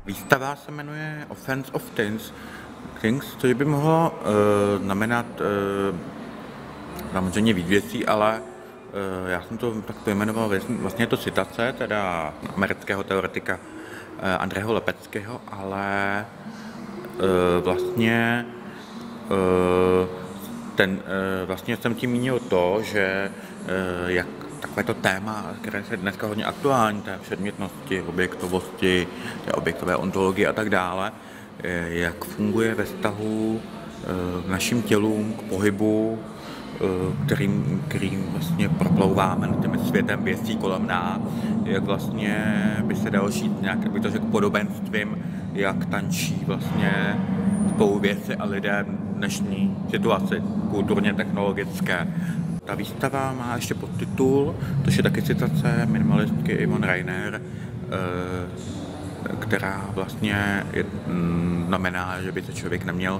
Výstava se jmenuje Offense of Things, což by mohlo znamenat samozřejmě víc věcí, ale já jsem to tak pojmenoval, vlastně je to citace teda amerického teoretika Andreho Lepeckého, ale vlastně vlastně jsem tím mínil to, že jak takovéto téma, které je dneska hodně aktuální, té předmětnosti, objektovosti, té objektové ontologie a tak dále, jak funguje ve vztahu k našim tělům, k pohybu, kterým vlastně proplouváme nad tím světem věcí kolem nás, jak vlastně by se dalo žít nějak, jak by to řekl, podobenstvím, jak tančí vlastně spolu věci a lidé v dnešní situaci kulturně technologické. Ta výstava má ještě podtitul, to je taky citace minimalistky Yvonne Rainer, která vlastně znamená, že by se člověk neměl,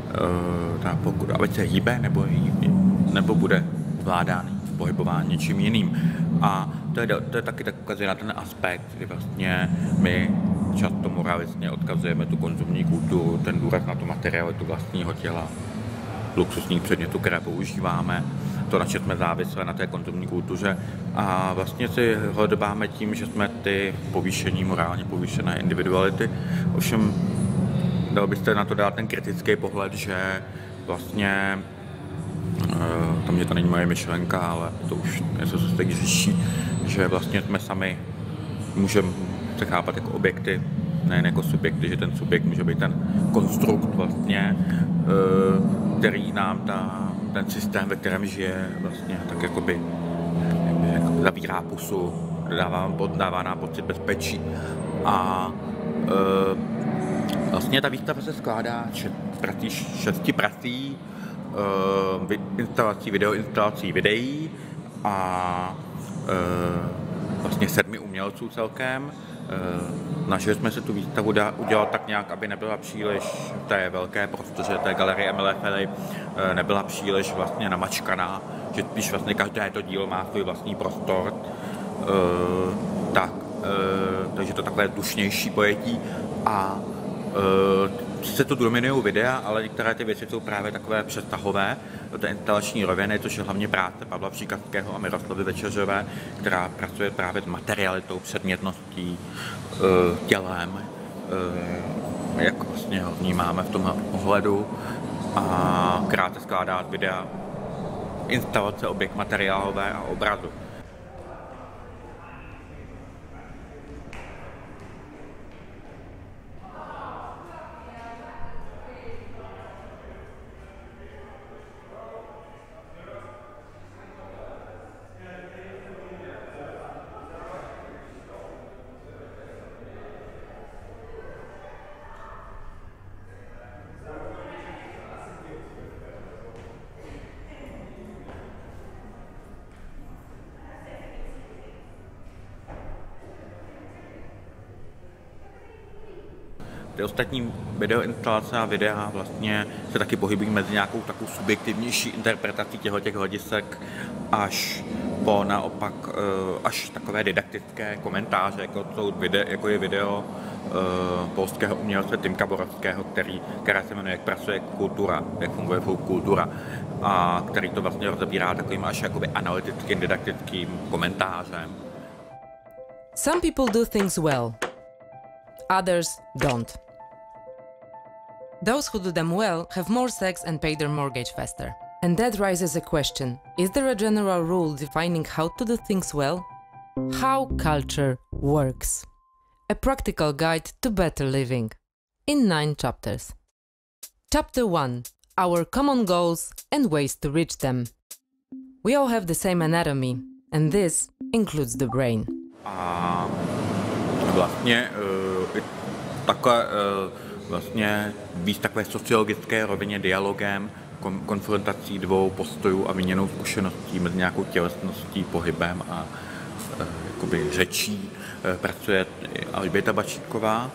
ať se hýbe nebo bude vládán v pohybování něčím jiným. A to je taky tak ukazuje na ten aspekt, kdy vlastně my často morálistně odkazujeme tu konzumní kulturu, ten důraz na tu materialitu vlastního těla, luxusních předmětů, které používáme, to, na čem jsme závislí na té konzumní kultuře a vlastně si hledbáme tím, že jsme ty morálně povýšené individuality. Ovšem dal byste na to dát ten kritický pohled, že vlastně to mě to není moje myšlenka, ale to už něco, co se teď řeší, že vlastně jsme sami můžeme se chápat jako objekty, nejen jako subjekty, že ten subjekt může být ten konstrukt vlastně, který nám ten systém, ve kterém žije, vlastně tak jakoby zavírá pusu, dává nám pocit bezpečí. A vlastně ta výstava se skládá šesti prací, videoinstalací videí a vlastně 7 umělců celkem. Snažili jsme se tu výstavu udělat tak nějak, aby nebyla příliš v té velké prostoře té galerie Emile Ferry, nebyla příliš vlastně namačkaná, že spíš vlastně každé to dílo má svůj vlastní prostor, takže to takové dušnější pojetí a se tu dominují videa, ale některé ty věci jsou právě takové přestahové do té instalační roviny, což je hlavně práce Pavla Příkazského a Miroslavy Večeřové, která pracuje právě s materialitou, předmětností, tělem, jak vlastně ho vnímáme v tomhle ohledu a krátce skládá videa instalace, objekt materiálové a obrazu. Ty ostatní videoinstalace a videa vlastně se taky pohybují mezi nějakou takovou subjektivnější interpretací těch hledisek až po naopak až takové didaktické komentáře, jako je video polského umělce Tymka Borovského, která se jmenuje Jak pracuje kultura, jak funguje kultura a který to vlastně rozebírá takovým až jakoby analytickým, didaktickým komentářem. Some people do things well, others don't. Those who do them well have more sex and pay their mortgage faster. And that raises a question. Is there a general rule defining how to do things well? How culture works. A practical guide to better living. In 9 chapters. Chapter 1. Our common goals and ways to reach them. We all have the same anatomy, and this includes the brain. A vlastně vlastně víc takové sociologické rovině, dialogem, konfrontací dvou postojů a výměnou zkušeností mezi nějakou tělesností, pohybem a jakoby řečí pracuje Alžběta Bačíková.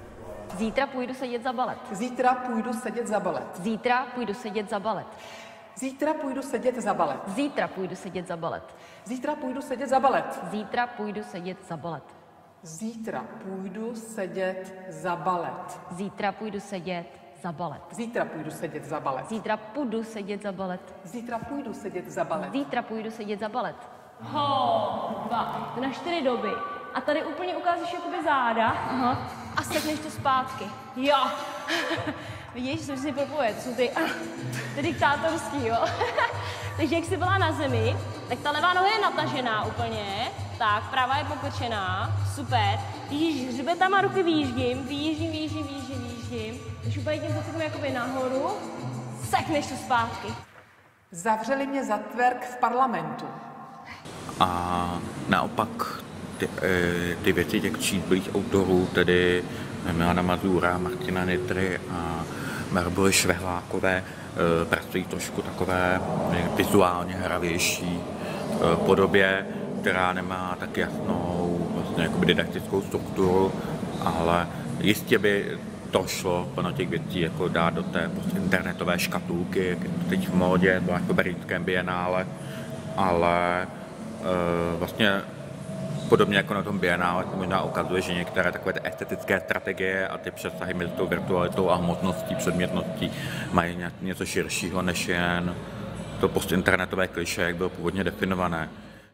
Zítra půjdu sedět za balet. Zítra půjdu sedět za balet. Zítra půjdu sedět za balet. Zítra půjdu sedět za balet. Zítra půjdu sedět za balet. Zítra půjdu sedět za balet. Zítra půjdu sedět za balet. Zítra půjdu sedět za balet. Zítra půjdu sedět za balet. Zítra půjdu sedět za balet. Zítra půjdu sedět za balet. Zítra půjdu sedět za balet. Zítra půjdu sedět za balet. Dva. To na 4 doby. A tady úplně ukázíš jakoby záda. Aha. A sekneš to zpátky. Jo. Vidíš, jsem si propověd, jsou ty diktátorský, jo. Takže jak jsi byla na zemi, tak ta levá noha je natažená úplně. Tak, pravá je pokrčená. Super. Vidíš, hřbetama ruky výjíždím. Takže úplně tím zaseknu jakoby nahoru. Sekneš to zpátky. Zavřeli mě za tverk v parlamentu. A naopak ty věci těch číslých autorů, tedy Milana Mazura, Martina Nitry a Barbory Švehlákové, pracují trošku takové vizuálně hravější podobě, která nemá tak jasnou vlastně jakoby didaktickou strukturu, ale jistě by to šlo plno těch věcí jako dát do té internetové škatulky, jak je to teď v módě, zvlášť po berlínském bienále, ale vlastně podobně jako na tom bienále to možná ukazuje, že některé takové ty estetické strategie a ty přesahy mezi tou virtualitou a hmotností, předmětností mají něco širšího než jen to postinternetové klišé, jak bylo původně definované.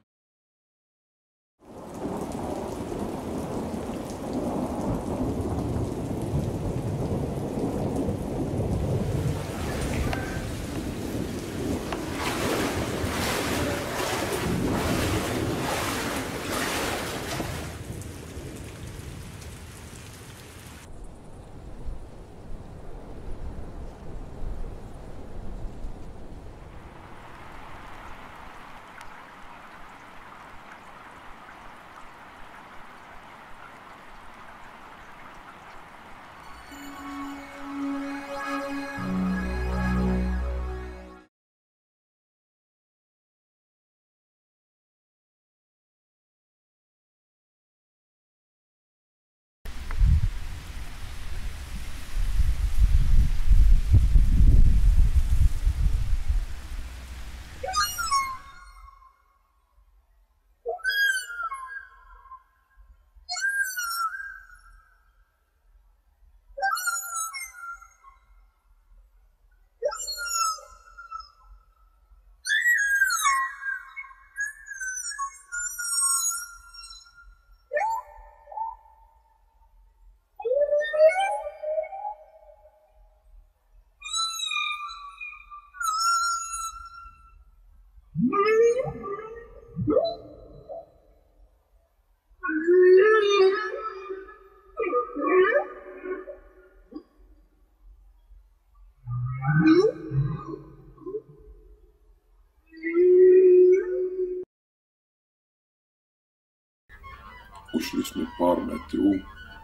Ušli jsme pár metrů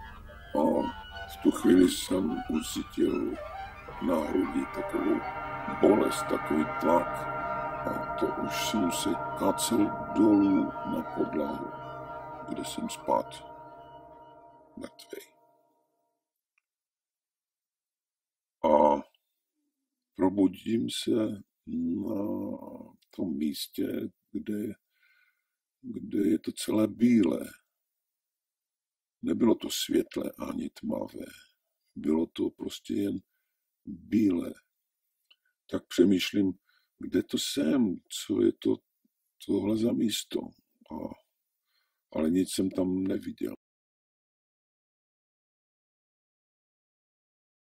a v tu chvíli jsem ucítil na hrudi takovou bolest, takový tlak a to už jsem se kácel dolů na podlahu, kde jsem spát mrtvej. A probudím se na tom místě, kde je to celé bílé. Nebylo to světlé ani tmavé. Bylo to prostě jen bílé. Tak přemýšlím, kde to jsem, co je to tohle za místo. Ale nic jsem tam neviděl.